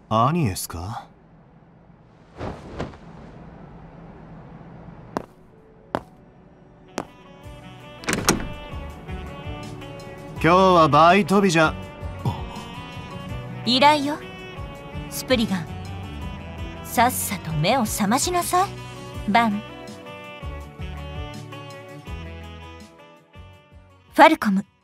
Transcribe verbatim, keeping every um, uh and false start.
アニエスか？今日はバイト日じゃ。 依頼よ、スプリガン。さっさと目を覚ましなさい、バン。ファルコム。